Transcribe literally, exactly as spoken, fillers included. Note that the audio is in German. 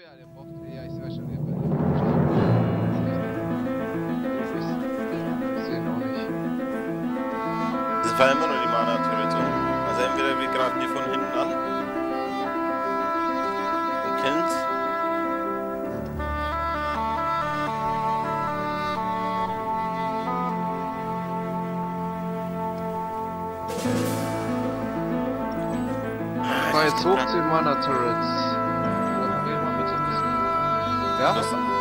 ja, der braucht. Ja, ich weiß schon. Ich sehe noch nicht. Das war immer nur die Mana-Turrets. Also entweder wir greifen die von hinten an und killen's. Ich fahr jetzt hoch zehn Mana Turrets. Reparier mal bitte ein bisschen. Ja? Das